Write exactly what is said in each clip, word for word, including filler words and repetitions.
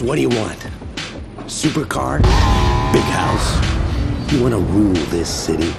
So what do you want? Supercar? Big house? You wanna rule this city?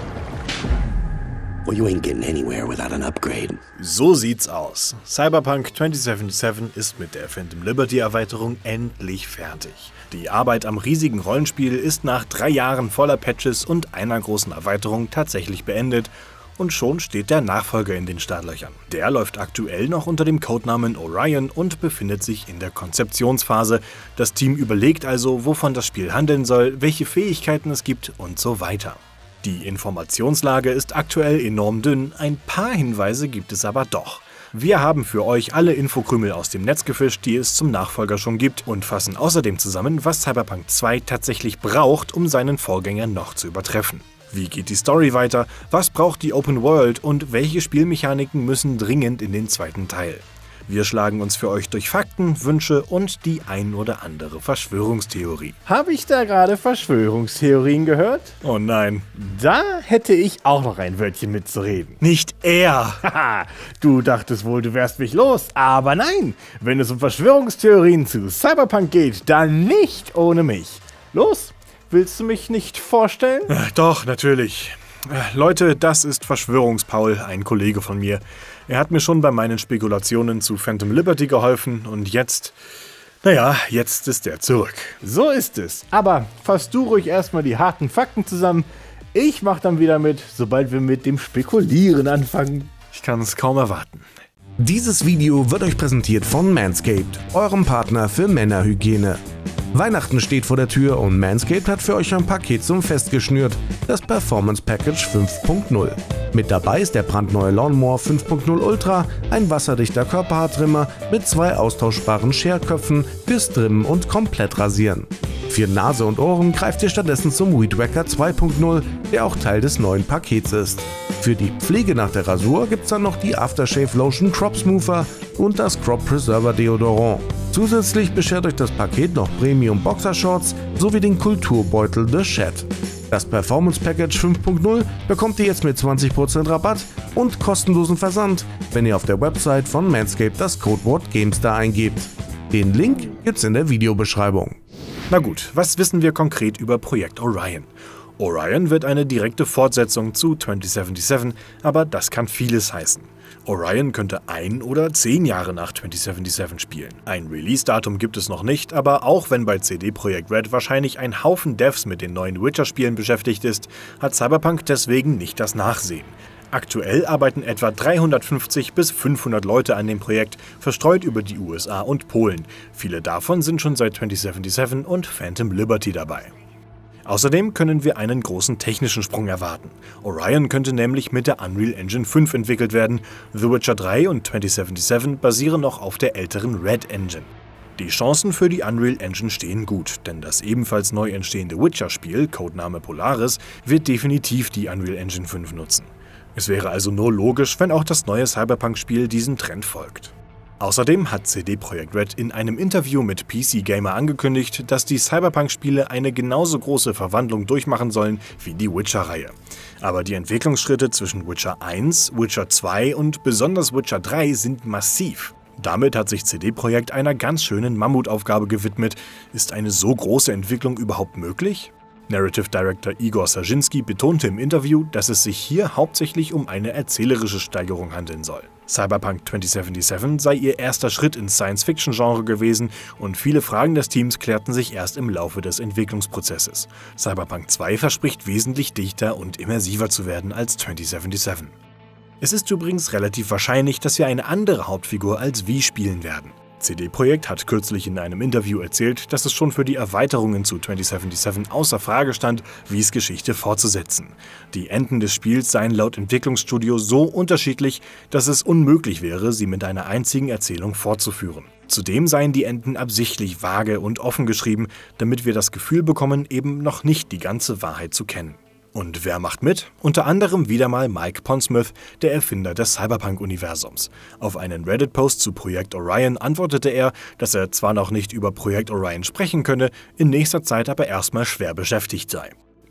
Well, you ain't getting anywhere without an upgrade. So sieht's aus. Cyberpunk zwanzig siebenundsiebzig ist mit der Phantom Liberty Erweiterung endlich fertig. Die Arbeit am riesigen Rollenspiel ist nach drei Jahren voller Patches und einer großen Erweiterung tatsächlich beendet und schon steht der Nachfolger in den Startlöchern. Der läuft aktuell noch unter dem Codenamen Orion und befindet sich in der Konzeptionsphase. Das Team überlegt also, wovon das Spiel handeln soll, welche Fähigkeiten es gibt und so weiter. Die Informationslage ist aktuell enorm dünn, ein paar Hinweise gibt es aber doch. Wir haben für euch alle Infokrümel aus dem Netz gefischt, die es zum Nachfolger schon gibt und fassen außerdem zusammen, was Cyberpunk zwei tatsächlich braucht, um seinen Vorgänger noch zu übertreffen. Wie geht die Story weiter, was braucht die Open World und welche Spielmechaniken müssen dringend in den zweiten Teil? Wir schlagen uns für euch durch Fakten, Wünsche und die ein oder andere Verschwörungstheorie. Habe ich da gerade Verschwörungstheorien gehört? Oh nein. Da hätte ich auch noch ein Wörtchen mitzureden. Nicht er! Haha, du dachtest wohl, du wärst mich los, aber nein, wenn es um Verschwörungstheorien zu Cyberpunk geht, dann nicht ohne mich. Los, willst du mich nicht vorstellen? Ach, doch, natürlich. Leute, das ist Verschwörungspaul, ein Kollege von mir. Er hat mir schon bei meinen Spekulationen zu Phantom Liberty geholfen und jetzt, naja, jetzt ist er zurück. So ist es. Aber fass du ruhig erstmal die harten Fakten zusammen. Ich mach dann wieder mit, sobald wir mit dem Spekulieren anfangen. Ich kann es kaum erwarten. Dieses Video wird euch präsentiert von Manscaped, eurem Partner für Männerhygiene. Weihnachten steht vor der Tür und Manscaped hat für euch ein Paket zum Fest geschnürt, das Performance Package fünf Punkt null. Mit dabei ist der brandneue Lawnmower fünf Punkt null Ultra, ein wasserdichter Körperhaartrimmer mit zwei austauschbaren Scherköpfen fürs Trimmen und komplett rasieren. Für Nase und Ohren greift ihr stattdessen zum Weed Wacker zwei Punkt null, der auch Teil des neuen Pakets ist. Für die Pflege nach der Rasur gibt's dann noch die Aftershave Lotion Crop Smoother und das Crop Preserver Deodorant. Zusätzlich beschert euch das Paket noch Premium Boxershorts sowie den Kulturbeutel The Shed. Das Performance Package fünf Punkt null bekommt ihr jetzt mit zwanzig Prozent Rabatt und kostenlosen Versand, wenn ihr auf der Website von Manscaped das Codewort GameStar eingebt. Den Link gibt's in der Videobeschreibung. Na gut, was wissen wir konkret über Projekt Orion? Orion wird eine direkte Fortsetzung zu zwanzig siebenundsiebzig, aber das kann vieles heißen. Orion könnte ein oder zehn Jahre nach zwanzig siebenundsiebzig spielen. Ein Release-Datum gibt es noch nicht, aber auch wenn bei C D Projekt Red wahrscheinlich ein Haufen Devs mit den neuen Witcher-Spielen beschäftigt ist, hat Cyberpunk deswegen nicht das Nachsehen. Aktuell arbeiten etwa dreihundertfünfzig bis fünfhundert Leute an dem Projekt, verstreut über die U S A und Polen. Viele davon sind schon seit zwanzig siebenundsiebzig und Phantom Liberty dabei. Außerdem können wir einen großen technischen Sprung erwarten. Orion könnte nämlich mit der Unreal Engine fünf entwickelt werden. The Witcher drei und zwanzig siebenundsiebzig basieren noch auf der älteren Red Engine. Die Chancen für die Unreal Engine stehen gut, denn das ebenfalls neu entstehende Witcher-Spiel, Codename Polaris, wird definitiv die Unreal Engine fünf nutzen. Es wäre also nur logisch, wenn auch das neue Cyberpunk-Spiel diesem Trend folgt. Außerdem hat C D Projekt Red in einem Interview mit P C Gamer angekündigt, dass die Cyberpunk-Spiele eine genauso große Verwandlung durchmachen sollen wie die Witcher-Reihe. Aber die Entwicklungsschritte zwischen Witcher eins, Witcher zwei und besonders Witcher drei sind massiv. Damit hat sich C D Projekt einer ganz schönen Mammutaufgabe gewidmet. Ist eine so große Entwicklung überhaupt möglich? Narrative Director Igor Sarzinski betonte im Interview, dass es sich hier hauptsächlich um eine erzählerische Steigerung handeln soll. Cyberpunk zwanzig siebenundsiebzig sei ihr erster Schritt ins Science-Fiction-Genre gewesen und viele Fragen des Teams klärten sich erst im Laufe des Entwicklungsprozesses. Cyberpunk zwei verspricht wesentlich dichter und immersiver zu werden als zwanzig siebenundsiebzig. Es ist übrigens relativ wahrscheinlich, dass wir eine andere Hauptfigur als Vi spielen werden. C D Projekt hat kürzlich in einem Interview erzählt, dass es schon für die Erweiterungen zu zwanzig siebenundsiebzig außer Frage stand, Vi's Geschichte fortzusetzen. Die Enden des Spiels seien laut Entwicklungsstudio so unterschiedlich, dass es unmöglich wäre, sie mit einer einzigen Erzählung fortzuführen. Zudem seien die Enden absichtlich vage und offen geschrieben, damit wir das Gefühl bekommen, eben noch nicht die ganze Wahrheit zu kennen. Und wer macht mit? Unter anderem wieder mal Mike Pondsmith, der Erfinder des Cyberpunk-Universums. Auf einen Reddit-Post zu Projekt Orion antwortete er, dass er zwar noch nicht über Projekt Orion sprechen könne, in nächster Zeit aber erstmal schwer beschäftigt sei.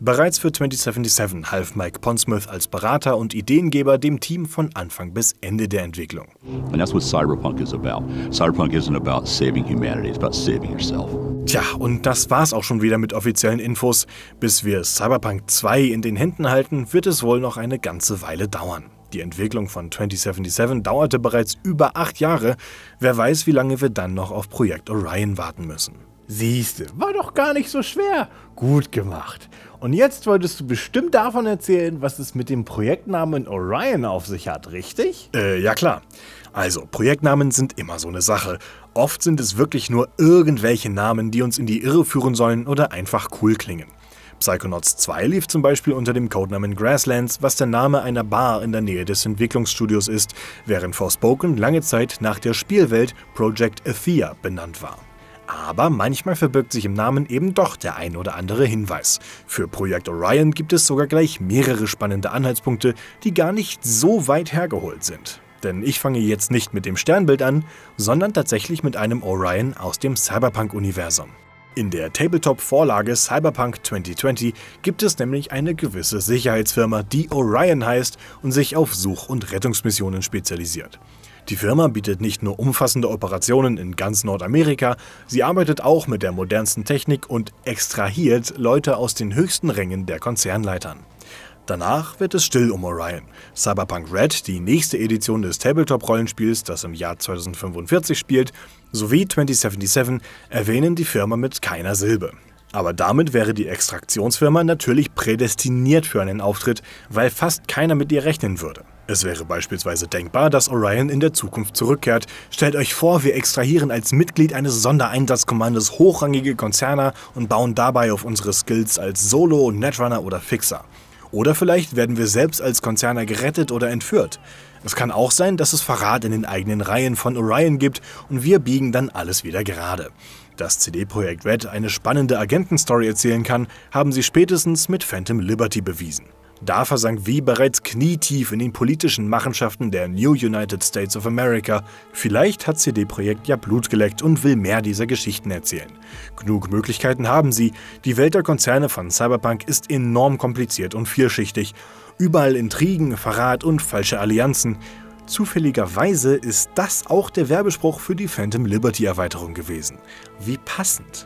Bereits für zwanzig siebenundsiebzig half Mike Pondsmith als Berater und Ideengeber dem Team von Anfang bis Ende der Entwicklung. And that's what Cyberpunk is about. Cyberpunk isn't about saving humanity, it's about saving yourself. Tja, und das war's auch schon wieder mit offiziellen Infos. Bis wir Cyberpunk zwei in den Händen halten, wird es wohl noch eine ganze Weile dauern. Die Entwicklung von zwanzig siebenundsiebzig dauerte bereits über acht Jahre. Wer weiß, wie lange wir dann noch auf Projekt Orion warten müssen. Siehste, war doch gar nicht so schwer. Gut gemacht. Und jetzt wolltest du bestimmt davon erzählen, was es mit dem Projektnamen Orion auf sich hat, richtig? Äh, ja klar. Also, Projektnamen sind immer so eine Sache. Oft sind es wirklich nur irgendwelche Namen, die uns in die Irre führen sollen oder einfach cool klingen. Psychonauts zwei lief zum Beispiel unter dem Codenamen Grasslands, was der Name einer Bar in der Nähe des Entwicklungsstudios ist, während Forspoken lange Zeit nach der Spielwelt Project Athia benannt war. Aber manchmal verbirgt sich im Namen eben doch der ein oder andere Hinweis. Für Projekt Orion gibt es sogar gleich mehrere spannende Anhaltspunkte, die gar nicht so weit hergeholt sind. Denn ich fange jetzt nicht mit dem Sternbild an, sondern tatsächlich mit einem Orion aus dem Cyberpunk-Universum. In der Tabletop-Vorlage Cyberpunk zwanzig zwanzig gibt es nämlich eine gewisse Sicherheitsfirma, die Orion heißt und sich auf Such- und Rettungsmissionen spezialisiert. Die Firma bietet nicht nur umfassende Operationen in ganz Nordamerika, sie arbeitet auch mit der modernsten Technik und extrahiert Leute aus den höchsten Rängen der Konzernleitern. Danach wird es still um Orion. Cyberpunk Red, die nächste Edition des Tabletop-Rollenspiels, das im Jahr zweitausendfünfundvierzig spielt, sowie zwanzig siebenundsiebzig erwähnen die Firma mit keiner Silbe. Aber damit wäre die Extraktionsfirma natürlich prädestiniert für einen Auftritt, weil fast keiner mit ihr rechnen würde. Es wäre beispielsweise denkbar, dass Orion in der Zukunft zurückkehrt. Stellt euch vor, wir extrahieren als Mitglied eines Sondereinsatzkommandos hochrangige Konzerner und bauen dabei auf unsere Skills als Solo, Netrunner oder Fixer. Oder vielleicht werden wir selbst als Konzerner gerettet oder entführt. Es kann auch sein, dass es Verrat in den eigenen Reihen von Orion gibt und wir biegen dann alles wieder gerade. Dass C D Projekt Red eine spannende Agentenstory erzählen kann, haben sie spätestens mit Phantom Liberty bewiesen. Da versank V bereits knietief in den politischen Machenschaften der New United States of America. Vielleicht hat C D Projekt ja Blut geleckt und will mehr dieser Geschichten erzählen. Genug Möglichkeiten haben sie. Die Welt der Konzerne von Cyberpunk ist enorm kompliziert und vielschichtig. Überall Intrigen, Verrat und falsche Allianzen. Zufälligerweise ist das auch der Werbespruch für die Phantom Liberty Erweiterung gewesen. Wie passend.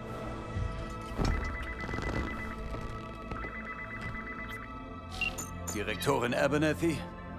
Direktorin Abernathy?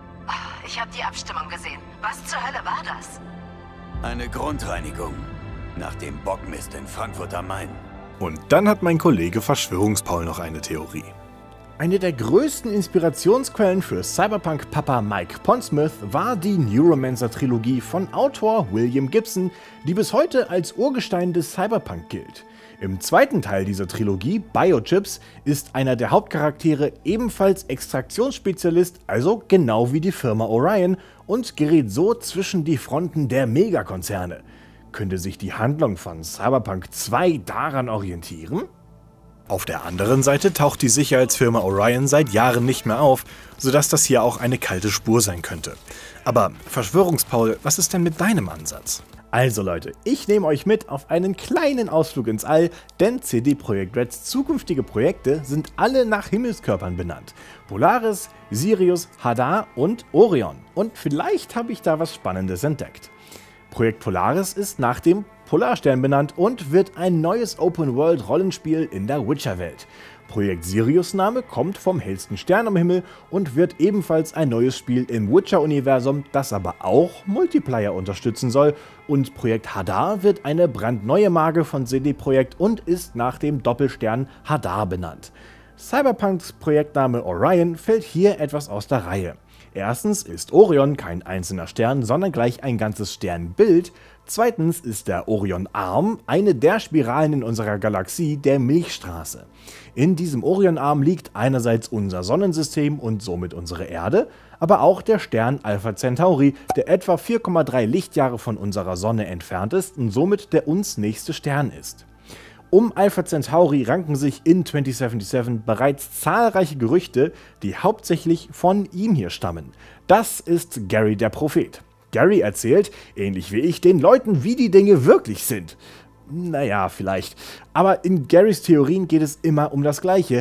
Ich habe die Abstimmung gesehen. Was zur Hölle war das? Eine Grundreinigung. Nach dem Bockmist in Frankfurt am Main. Und dann hat mein Kollege Verschwörungspaul noch eine Theorie. Eine der größten Inspirationsquellen für Cyberpunk-Papa Mike Pondsmith war die Neuromancer-Trilogie von Autor William Gibson, die bis heute als Urgestein des Cyberpunk gilt. Im zweiten Teil dieser Trilogie, Biochips, ist einer der Hauptcharaktere ebenfalls Extraktionsspezialist, also genau wie die Firma Orion, und gerät so zwischen die Fronten der Megakonzerne. Könnte sich die Handlung von Cyberpunk zwei daran orientieren? Auf der anderen Seite taucht die Sicherheitsfirma Orion seit Jahren nicht mehr auf, sodass das hier auch eine kalte Spur sein könnte. Aber Verschwörungspaul, was ist denn mit deinem Ansatz? Also Leute, ich nehme euch mit auf einen kleinen Ausflug ins All, denn C D Projekt Reds zukünftige Projekte sind alle nach Himmelskörpern benannt. Polaris, Sirius, Hadar und Orion. Und vielleicht habe ich da was Spannendes entdeckt. Projekt Polaris ist nach dem Polarstern benannt und wird ein neues Open-World-Rollenspiel in der Witcher-Welt. Projekt Sirius Name kommt vom hellsten Stern am Himmel und wird ebenfalls ein neues Spiel im Witcher-Universum, das aber auch Multiplayer unterstützen soll. Und Projekt Hadar wird eine brandneue Marke von C D Projekt und ist nach dem Doppelstern Hadar benannt. Cyberpunks Projektname Orion fällt hier etwas aus der Reihe. Erstens ist Orion kein einzelner Stern, sondern gleich ein ganzes Sternbild. Zweitens ist der Orion-Arm eine der Spiralen in unserer Galaxie, der Milchstraße. In diesem Orion-Arm liegt einerseits unser Sonnensystem und somit unsere Erde, aber auch der Stern Alpha Centauri, der etwa vier Komma drei Lichtjahre von unserer Sonne entfernt ist und somit der uns nächste Stern ist. Um Alpha Centauri ranken sich in zwanzig siebenundsiebzig bereits zahlreiche Gerüchte, die hauptsächlich von ihm hier stammen. Das ist Gary der Prophet. Gary erzählt, ähnlich wie ich, den Leuten, wie die Dinge wirklich sind. Naja, vielleicht. Aber in Garys Theorien geht es immer um das Gleiche.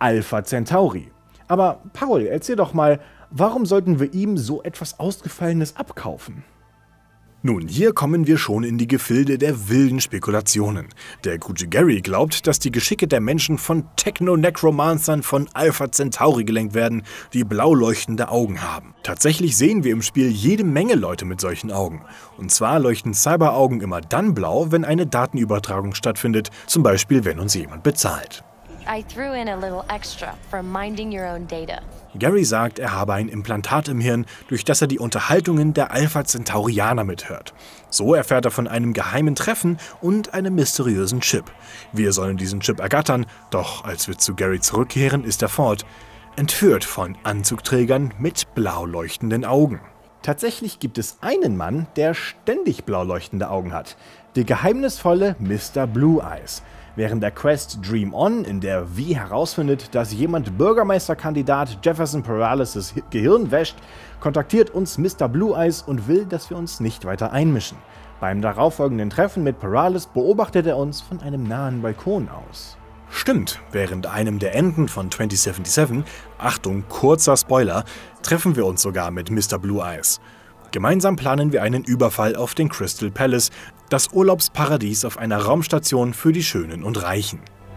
Alpha Centauri. Aber Paul, erzähl doch mal, warum sollten wir ihm so etwas Ausgefallenes abkaufen? Nun, hier kommen wir schon in die Gefilde der wilden Spekulationen. Der gute Gary glaubt, dass die Geschicke der Menschen von Techno-Necromancern von Alpha Centauri gelenkt werden, die blau leuchtende Augen haben. Tatsächlich sehen wir im Spiel jede Menge Leute mit solchen Augen. Und zwar leuchten Cyberaugen immer dann blau, wenn eine Datenübertragung stattfindet, zum Beispiel wenn uns jemand bezahlt. I threw in a little extra for minding your own data. Gary sagt, er habe ein Implantat im Hirn, durch das er die Unterhaltungen der Alpha Centaurianer mithört. So erfährt er von einem geheimen Treffen und einem mysteriösen Chip. Wir sollen diesen Chip ergattern, doch als wir zu Gary zurückkehren, ist er fort, entführt von Anzugträgern mit blau leuchtenden Augen. Tatsächlich gibt es einen Mann, der ständig blau leuchtende Augen hat. Der geheimnisvolle Mister Blue Eyes. Während der Quest Dream On, in der V herausfindet, dass jemand Bürgermeisterkandidat Jefferson Perales' Gehirn wäscht, kontaktiert uns Mister Blue Eyes und will, dass wir uns nicht weiter einmischen. Beim darauffolgenden Treffen mit Perales beobachtet er uns von einem nahen Balkon aus. Stimmt, während einem der Enden von zwanzig siebenundsiebzig, Achtung, kurzer Spoiler, treffen wir uns sogar mit Mister Blue Eyes. Gemeinsam planen wir einen Überfall auf den Crystal Palace, das Urlaubsparadies auf einer Raumstation für die Schönen und Reichen.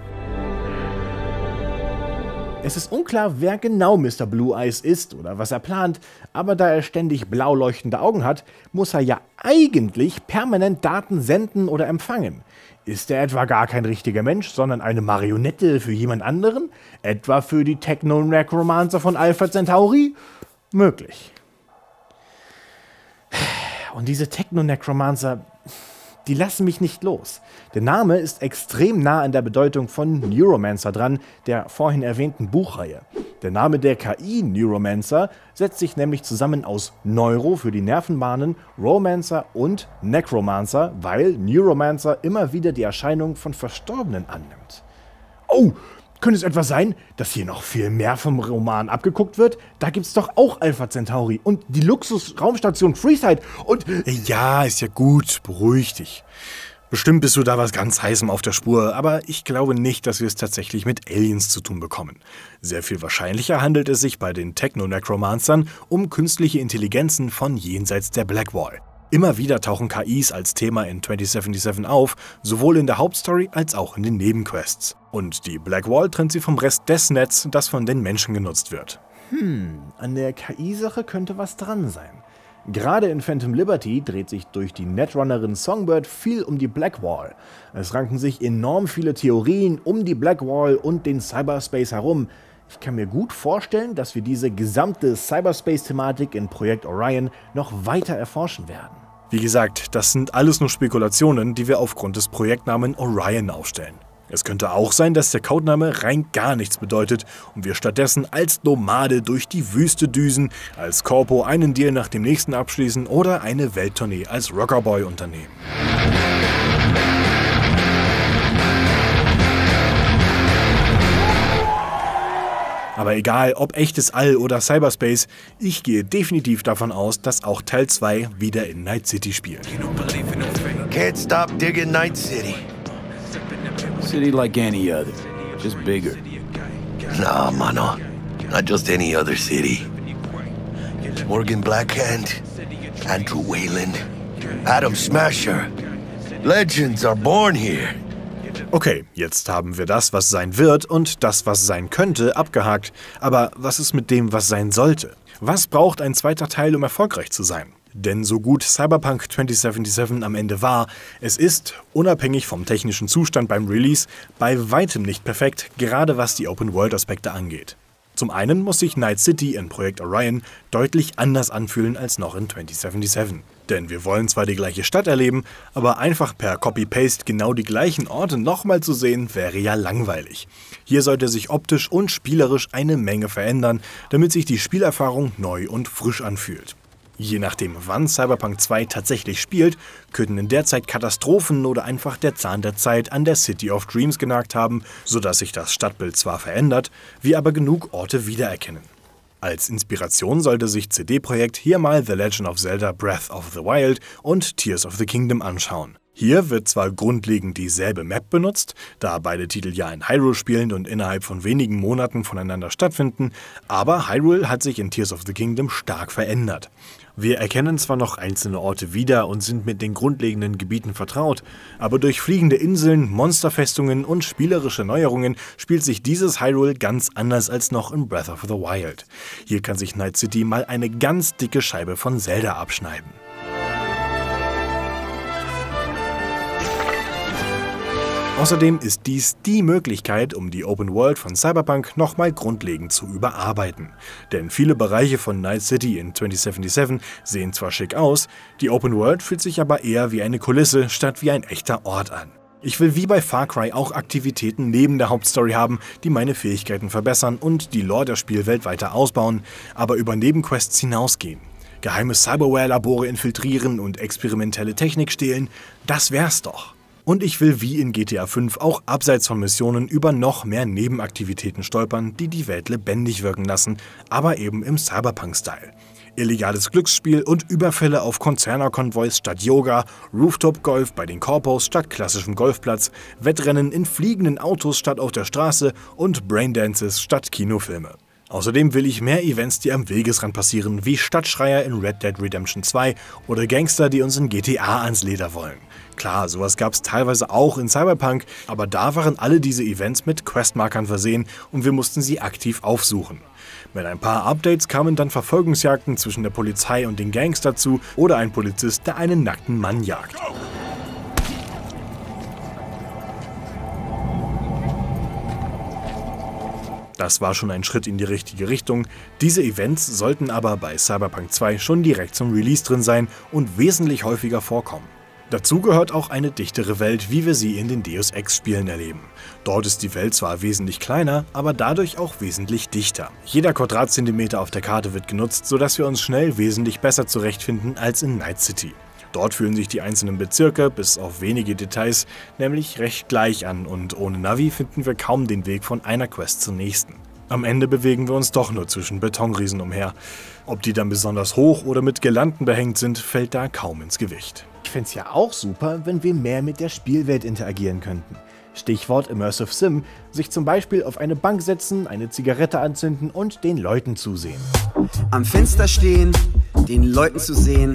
Es ist unklar, wer genau Mister Blue Eyes ist oder was er plant, aber da er ständig blau leuchtende Augen hat, muss er ja eigentlich permanent Daten senden oder empfangen. Ist er etwa gar kein richtiger Mensch, sondern eine Marionette für jemand anderen? Etwa für die Techno-Necromancer von Alpha Centauri? Möglich. Und diese Techno-Necromancer, die lassen mich nicht los. Der Name ist extrem nah an der Bedeutung von Neuromancer dran, der vorhin erwähnten Buchreihe. Der Name der K I Neuromancer setzt sich nämlich zusammen aus Neuro für die Nervenbahnen, Romancer und Necromancer, weil Neuromancer immer wieder die Erscheinung von Verstorbenen annimmt. Oh! Könnte es etwa sein, dass hier noch viel mehr vom Roman abgeguckt wird? Da gibt's doch auch Alpha Centauri und die Luxus-Raumstation Freeside und... Ja, ist ja gut, beruhig dich. Bestimmt bist du da was ganz Heißem auf der Spur, aber ich glaube nicht, dass wir es tatsächlich mit Aliens zu tun bekommen. Sehr viel wahrscheinlicher handelt es sich bei den Techno-Necromancern um künstliche Intelligenzen von jenseits der Blackwall. Immer wieder tauchen K Is als Thema in zwanzig siebenundsiebzig auf, sowohl in der Hauptstory als auch in den Nebenquests. Und die Blackwall trennt sie vom Rest des Netz, das von den Menschen genutzt wird. Hm, an der K I-Sache könnte was dran sein. Gerade in Phantom Liberty dreht sich durch die Netrunnerin Songbird viel um die Blackwall. Es ranken sich enorm viele Theorien um die Blackwall und den Cyberspace herum. Ich kann mir gut vorstellen, dass wir diese gesamte Cyberspace-Thematik in Projekt Orion noch weiter erforschen werden. Wie gesagt, das sind alles nur Spekulationen, die wir aufgrund des Projektnamen Orion aufstellen. Es könnte auch sein, dass der Codename rein gar nichts bedeutet und wir stattdessen als Nomade durch die Wüste düsen, als Corpo einen Deal nach dem nächsten abschließen oder eine Welttournee als Rockerboy unternehmen. Aber egal, ob echtes All oder Cyberspace, ich gehe definitiv davon aus, dass auch Teil zwei wieder in Night City spielt. Can't stop digging Night City. City like any other, just bigger. Nah, mano. Not just any other city. Morgan Blackhand, Andrew Wayland, Adam Smasher. Legends are born here. Okay, jetzt haben wir das, was sein wird und das, was sein könnte, abgehakt. Aber was ist mit dem, was sein sollte? Was braucht ein zweiter Teil, um erfolgreich zu sein? Denn so gut Cyberpunk zwanzig siebenundsiebzig am Ende war, es ist, unabhängig vom technischen Zustand beim Release, bei weitem nicht perfekt, gerade was die Open-World-Aspekte angeht. Zum einen muss sich Night City in Projekt Orion deutlich anders anfühlen als noch in zwanzig siebenundsiebzig. Denn wir wollen zwar die gleiche Stadt erleben, aber einfach per Copy-Paste genau die gleichen Orte nochmal zu sehen, wäre ja langweilig. Hier sollte sich optisch und spielerisch eine Menge verändern, damit sich die Spielerfahrung neu und frisch anfühlt. Je nachdem, wann Cyberpunk zwei tatsächlich spielt, könnten in der Zeit Katastrophen oder einfach der Zahn der Zeit an der City of Dreams genagt haben, sodass sich das Stadtbild zwar verändert, wir aber genug Orte wiedererkennen. Als Inspiration sollte sich C D Projekt hier mal The Legend of Zelda Breath of the Wild und Tears of the Kingdom anschauen. Hier wird zwar grundlegend dieselbe Map benutzt, da beide Titel ja in Hyrule spielen und innerhalb von wenigen Monaten voneinander stattfinden, aber Hyrule hat sich in Tears of the Kingdom stark verändert. Wir erkennen zwar noch einzelne Orte wieder und sind mit den grundlegenden Gebieten vertraut, aber durch fliegende Inseln, Monsterfestungen und spielerische Neuerungen spielt sich dieses Hyrule ganz anders als noch in Breath of the Wild. Hier kann sich Night City mal eine ganz dicke Scheibe von Zelda abschneiden. Außerdem ist dies die Möglichkeit, um die Open World von Cyberpunk nochmal grundlegend zu überarbeiten. Denn viele Bereiche von Night City in zwanzig siebenundsiebzig sehen zwar schick aus, die Open World fühlt sich aber eher wie eine Kulisse statt wie ein echter Ort an. Ich will wie bei Far Cry auch Aktivitäten neben der Hauptstory haben, die meine Fähigkeiten verbessern und die Lore der Spielwelt weiter ausbauen, aber über Nebenquests hinausgehen. Geheime Cyberware-Labore infiltrieren und experimentelle Technik stehlen, das wär's doch. Und ich will wie in G T A fünf auch abseits von Missionen über noch mehr Nebenaktivitäten stolpern, die die Welt lebendig wirken lassen, aber eben im Cyberpunk-Style. Illegales Glücksspiel und Überfälle auf Konzernerkonvois statt Yoga, Rooftop-Golf bei den Corpos statt klassischem Golfplatz, Wettrennen in fliegenden Autos statt auf der Straße und Braindances statt Kinofilme. Außerdem will ich mehr Events, die am Wegesrand passieren, wie Stadtschreier in Red Dead Redemption zwei oder Gangster, die uns in G T A ans Leder wollen. Klar, sowas gab es teilweise auch in Cyberpunk, aber da waren alle diese Events mit Questmarkern versehen und wir mussten sie aktiv aufsuchen. Mit ein paar Updates kamen dann Verfolgungsjagden zwischen der Polizei und den Gangs dazu oder ein Polizist, der einen nackten Mann jagt. Das war schon ein Schritt in die richtige Richtung. Diese Events sollten aber bei Cyberpunk zwei schon direkt zum Release drin sein und wesentlich häufiger vorkommen. Dazu gehört auch eine dichtere Welt, wie wir sie in den Deus Ex-Spielen erleben. Dort ist die Welt zwar wesentlich kleiner, aber dadurch auch wesentlich dichter. Jeder Quadratzentimeter auf der Karte wird genutzt, sodass wir uns schnell wesentlich besser zurechtfinden als in Night City. Dort fühlen sich die einzelnen Bezirke, bis auf wenige Details, nämlich recht gleich an und ohne Navi finden wir kaum den Weg von einer Quest zur nächsten. Am Ende bewegen wir uns doch nur zwischen Betonriesen umher. Ob die dann besonders hoch oder mit Girlanden behängt sind, fällt da kaum ins Gewicht. Ich fände es ja auch super, wenn wir mehr mit der Spielwelt interagieren könnten. Stichwort Immersive Sim, sich zum Beispiel auf eine Bank setzen, eine Zigarette anzünden und den Leuten zusehen. Am Fenster stehen, den Leuten zu sehen,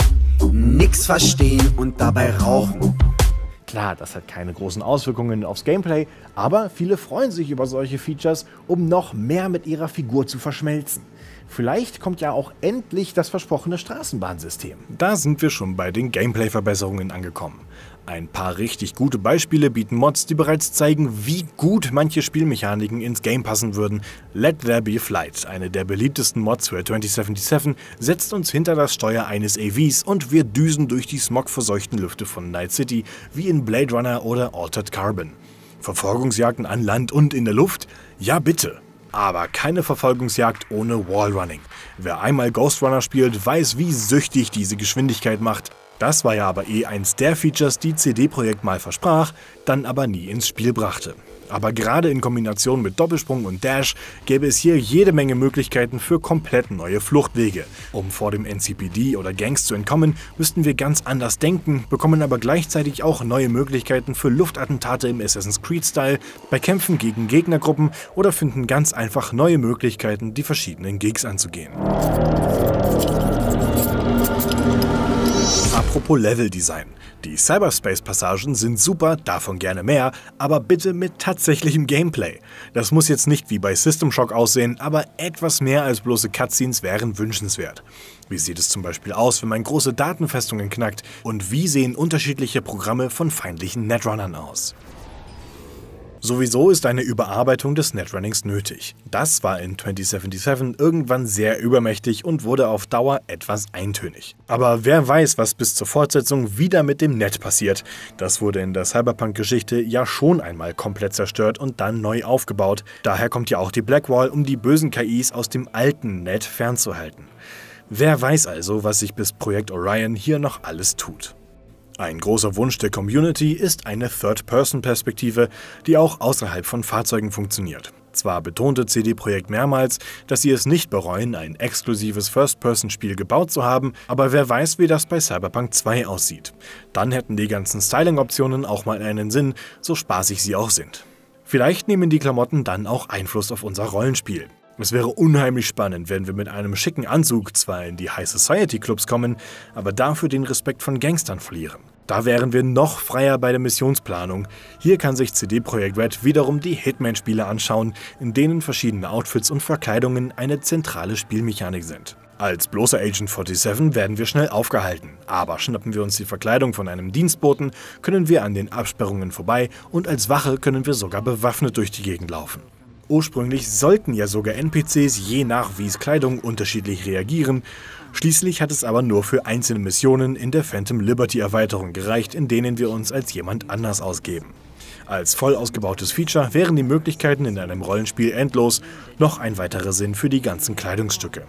nix verstehen und dabei rauchen. Klar, das hat keine großen Auswirkungen aufs Gameplay, aber viele freuen sich über solche Features, um noch mehr mit ihrer Figur zu verschmelzen. Vielleicht kommt ja auch endlich das versprochene Straßenbahnsystem. Da sind wir schon bei den Gameplay-Verbesserungen angekommen. Ein paar richtig gute Beispiele bieten Mods, die bereits zeigen, wie gut manche Spielmechaniken ins Game passen würden. Let There Be Flight, eine der beliebtesten Mods für zwanzig siebenundsiebzig, setzt uns hinter das Steuer eines A Vs und wir düsen durch die smogverseuchten Lüfte von Night City, wie in Blade Runner oder Altered Carbon. Verfolgungsjagden an Land und in der Luft? Ja bitte! Aber keine Verfolgungsjagd ohne Wallrunning. Wer einmal Ghost Runner spielt, weiß, wie süchtig diese Geschwindigkeit macht. Das war ja aber eh eins der Features, die C D Projekt mal versprach, dann aber nie ins Spiel brachte. Aber gerade in Kombination mit Doppelsprung und Dash gäbe es hier jede Menge Möglichkeiten für komplett neue Fluchtwege. Um vor dem N C P D oder Gangs zu entkommen, müssten wir ganz anders denken, bekommen aber gleichzeitig auch neue Möglichkeiten für Luftattentate im Assassin's Creed-Style, bei Kämpfen gegen Gegnergruppen oder finden ganz einfach neue Möglichkeiten, die verschiedenen Gigs anzugehen. Apropos Leveldesign. Die Cyberspace-Passagen sind super, davon gerne mehr, aber bitte mit tatsächlichem Gameplay. Das muss jetzt nicht wie bei System Shock aussehen, aber etwas mehr als bloße Cutscenes wären wünschenswert. Wie sieht es zum Beispiel aus, wenn man große Datenfestungen knackt? Und wie sehen unterschiedliche Programme von feindlichen Netrunnern aus? Sowieso ist eine Überarbeitung des Netrunnings nötig. Das war in zwanzig siebenundsiebzig irgendwann sehr übermächtig und wurde auf Dauer etwas eintönig. Aber wer weiß, was bis zur Fortsetzung wieder mit dem Net passiert. Das wurde in der Cyberpunk-Geschichte ja schon einmal komplett zerstört und dann neu aufgebaut. Daher kommt ja auch die Blackwall, um die bösen K Is aus dem alten Net fernzuhalten. Wer weiß also, was sich bis Projekt Orion hier noch alles tut. Ein großer Wunsch der Community ist eine Third-Person-Perspektive, die auch außerhalb von Fahrzeugen funktioniert. Zwar betonte C D Projekt mehrmals, dass sie es nicht bereuen, ein exklusives First-Person-Spiel gebaut zu haben, aber wer weiß, wie das bei Cyberpunk zwei aussieht. Dann hätten die ganzen Styling-Optionen auch mal einen Sinn, so spaßig sie auch sind. Vielleicht nehmen die Klamotten dann auch Einfluss auf unser Rollenspiel. Es wäre unheimlich spannend, wenn wir mit einem schicken Anzug zwar in die High Society Clubs kommen, aber dafür den Respekt von Gangstern verlieren. Da wären wir noch freier bei der Missionsplanung. Hier kann sich C D Projekt Red wiederum die Hitman-Spiele anschauen, in denen verschiedene Outfits und Verkleidungen eine zentrale Spielmechanik sind. Als bloßer Agent siebenundvierzig werden wir schnell aufgehalten, aber schnappen wir uns die Verkleidung von einem Dienstboten, können wir an den Absperrungen vorbei und als Wache können wir sogar bewaffnet durch die Gegend laufen. Ursprünglich sollten ja sogar N P Cs je nach Wies Kleidung unterschiedlich reagieren, schließlich hat es aber nur für einzelne Missionen in der Phantom Liberty Erweiterung gereicht, in denen wir uns als jemand anders ausgeben. Als voll ausgebautes Feature wären die Möglichkeiten in einem Rollenspiel endlos, noch ein weiterer Sinn für die ganzen Kleidungsstücke.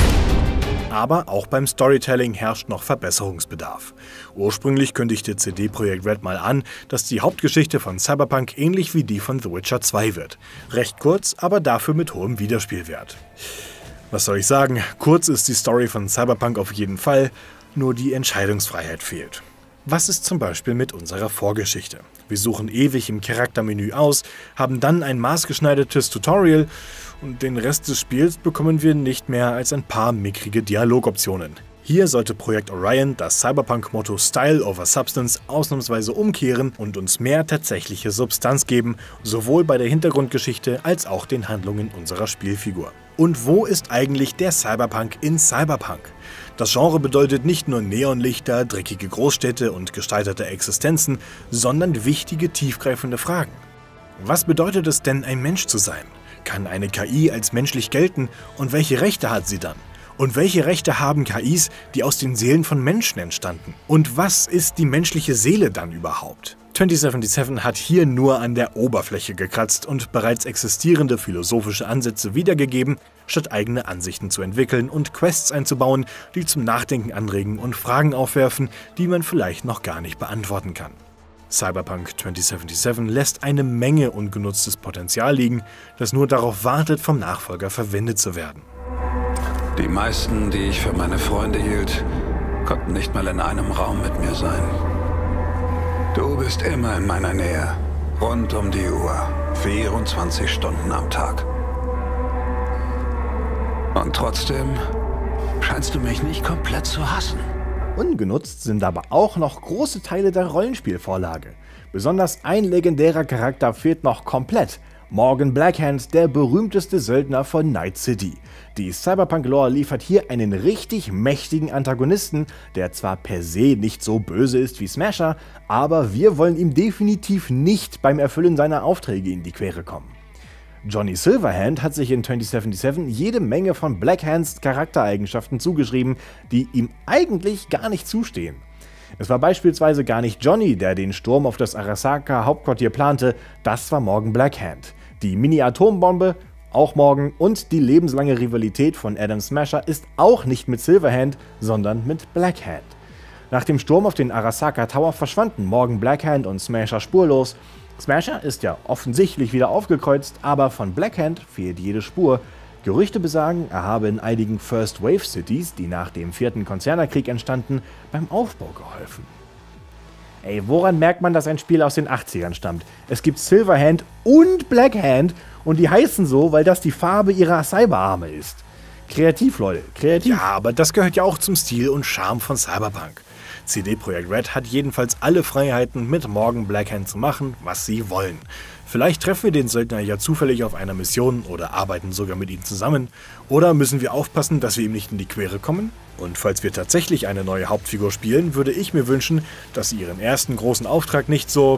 Aber auch beim Storytelling herrscht noch Verbesserungsbedarf. Ursprünglich kündigte C D Projekt Red mal an, dass die Hauptgeschichte von Cyberpunk ähnlich wie die von The Witcher zwei wird. Recht kurz, aber dafür mit hohem Wiederspielwert. Was soll ich sagen, kurz ist die Story von Cyberpunk auf jeden Fall, nur die Entscheidungsfreiheit fehlt. Was ist zum Beispiel mit unserer Vorgeschichte? Wir suchen ewig im Charaktermenü aus, haben dann ein maßgeschneidertes Tutorial und den Rest des Spiels bekommen wir nicht mehr als ein paar mickrige Dialogoptionen. Hier sollte Projekt Orion das Cyberpunk-Motto Style over Substance ausnahmsweise umkehren und uns mehr tatsächliche Substanz geben, sowohl bei der Hintergrundgeschichte als auch den Handlungen unserer Spielfigur. Und wo ist eigentlich der Cyberpunk in Cyberpunk? Das Genre bedeutet nicht nur Neonlichter, dreckige Großstädte und gestaltete Existenzen, sondern wichtige, tiefgreifende Fragen. Was bedeutet es denn, ein Mensch zu sein? Kann eine K I als menschlich gelten und welche Rechte hat sie dann? Und welche Rechte haben K Is, die aus den Seelen von Menschen entstanden? Und was ist die menschliche Seele dann überhaupt? zwanzig siebenundsiebzig hat hier nur an der Oberfläche gekratzt und bereits existierende philosophische Ansätze wiedergegeben, statt eigene Ansichten zu entwickeln und Quests einzubauen, die zum Nachdenken anregen und Fragen aufwerfen, die man vielleicht noch gar nicht beantworten kann. Cyberpunk zwanzig siebenundsiebzig lässt eine Menge ungenutztes Potenzial liegen, das nur darauf wartet, vom Nachfolger verwendet zu werden. Die meisten, die ich für meine Freunde hielt, konnten nicht mal in einem Raum mit mir sein. Du bist immer in meiner Nähe, rund um die Uhr, vierundzwanzig Stunden am Tag. Und trotzdem scheinst du mich nicht komplett zu hassen. Ungenutzt sind aber auch noch große Teile der Rollenspielvorlage. Besonders ein legendärer Charakter fehlt noch komplett. Morgan Blackhand, der berühmteste Söldner von Night City. Die Cyberpunk-Lore liefert hier einen richtig mächtigen Antagonisten, der zwar per se nicht so böse ist wie Smasher, aber wir wollen ihm definitiv nicht beim Erfüllen seiner Aufträge in die Quere kommen. Johnny Silverhand hat sich in zwanzig siebenundsiebzig jede Menge von Blackhands Charaktereigenschaften zugeschrieben, die ihm eigentlich gar nicht zustehen. Es war beispielsweise gar nicht Johnny, der den Sturm auf das Arasaka-Hauptquartier plante, das war Morgan Blackhand. Die Mini-Atombombe, auch Morgan, und die lebenslange Rivalität von Adam Smasher ist auch nicht mit Silverhand, sondern mit Blackhand. Nach dem Sturm auf den Arasaka Tower verschwanden Morgan Blackhand und Smasher spurlos. Smasher ist ja offensichtlich wieder aufgekreuzt, aber von Blackhand fehlt jede Spur. Gerüchte besagen, er habe in einigen First Wave Cities, die nach dem vierten Konzernerkrieg entstanden, beim Aufbau geholfen. Ey, woran merkt man, dass ein Spiel aus den achtzigern stammt? Es gibt Silverhand und Blackhand und die heißen so, weil das die Farbe ihrer Cyberarme ist. Kreativ, Leute, kreativ. Ja, aber das gehört ja auch zum Stil und Charme von Cyberpunk. C D Projekt Red hat jedenfalls alle Freiheiten, mit Morgan Blackhand zu machen, was sie wollen. Vielleicht treffen wir den Söldner ja zufällig auf einer Mission oder arbeiten sogar mit ihm zusammen. Oder müssen wir aufpassen, dass wir ihm nicht in die Quere kommen? Und falls wir tatsächlich eine neue Hauptfigur spielen, würde ich mir wünschen, dass sie ihren ersten großen Auftrag nicht so...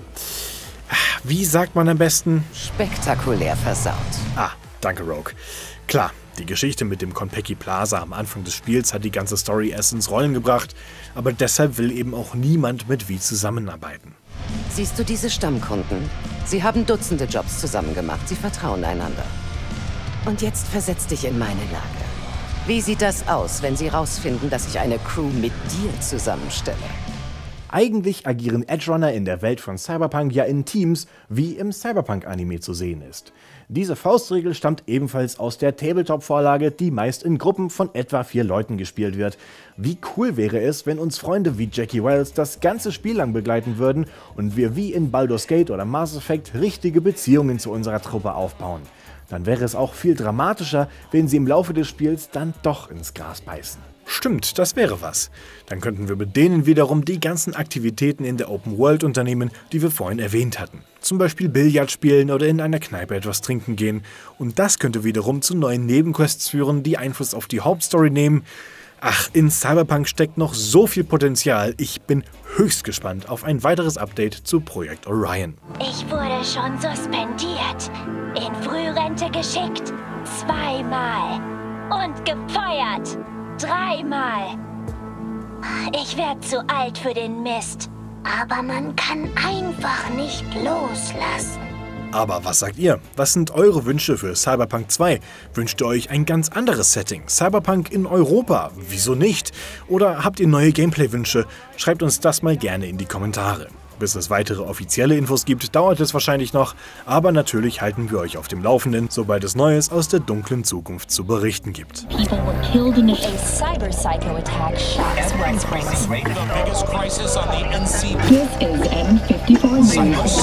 Wie sagt man am besten? Spektakulär versaut. Ah, danke Rogue. Klar, die Geschichte mit dem Konpeki Plaza am Anfang des Spiels hat die ganze Story erst ins Rollen gebracht, aber deshalb will eben auch niemand mit Wie zusammenarbeiten. Siehst du diese Stammkunden? Sie haben Dutzende Jobs zusammen gemacht, sie vertrauen einander. Und jetzt versetz dich in meine Lage. Wie sieht das aus, wenn sie rausfinden, dass ich eine Crew mit dir zusammenstelle? Eigentlich agieren Edgerunner in der Welt von Cyberpunk ja in Teams, wie im Cyberpunk-Anime zu sehen ist. Diese Faustregel stammt ebenfalls aus der Tabletop-Vorlage, die meist in Gruppen von etwa vier Leuten gespielt wird. Wie cool wäre es, wenn uns Freunde wie Jackie Wells das ganze Spiel lang begleiten würden und wir wie in Baldur's Gate oder Mass Effect richtige Beziehungen zu unserer Truppe aufbauen. Dann wäre es auch viel dramatischer, wenn sie im Laufe des Spiels dann doch ins Gras beißen. Stimmt, das wäre was. Dann könnten wir mit denen wiederum die ganzen Aktivitäten in der Open World unternehmen, die wir vorhin erwähnt hatten. Zum Beispiel Billard spielen oder in einer Kneipe etwas trinken gehen. Und das könnte wiederum zu neuen Nebenquests führen, die Einfluss auf die Hauptstory nehmen. Ach, in Cyberpunk steckt noch so viel Potenzial. Ich bin höchst gespannt auf ein weiteres Update zu Projekt Orion. Ich wurde schon suspendiert, in Frührente geschickt, zweimal und gefeuert. Dreimal. Ich werde zu alt für den Mist. Aber man kann einfach nicht loslassen. Aber was sagt ihr? Was sind eure Wünsche für Cyberpunk zwei? Wünscht ihr euch ein ganz anderes Setting? Cyberpunk in Europa? Wieso nicht? Oder habt ihr neue Gameplay-Wünsche? Schreibt uns das mal gerne in die Kommentare. Bis es weitere offizielle Infos gibt, dauert es wahrscheinlich noch, aber natürlich halten wir euch auf dem Laufenden, sobald es Neues aus der dunklen Zukunft zu berichten gibt. People were killed in a cyber psycho attack shocks Wellsprings. The biggest crisis on the N C P. This is N fifty-four News.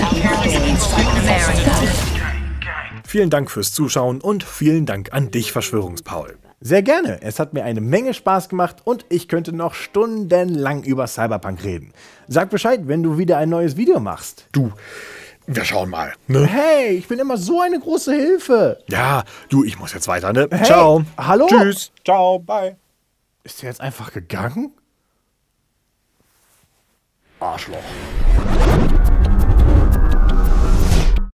Vielen Dank fürs Zuschauen und vielen Dank an dich, Verschwörungspaul. Sehr gerne, es hat mir eine Menge Spaß gemacht und ich könnte noch stundenlang über Cyberpunk reden. Sag Bescheid, wenn du wieder ein neues Video machst. Du, wir schauen mal, ne? Hey, ich bin immer so eine große Hilfe. Ja, du, ich muss jetzt weiter, ne? Hey, ciao. Hallo? Tschüss. Ciao, bye. Ist der jetzt einfach gegangen? Arschloch.